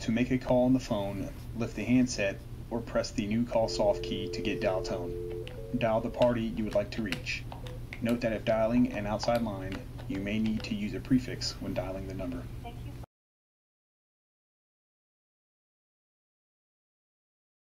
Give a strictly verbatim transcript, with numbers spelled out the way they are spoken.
To make a call on the phone, lift the handset or press the new call soft key to get dial tone. Dial the party you would like to reach. Note that if dialing an outside line, you may need to use a prefix when dialing the number. Thank you.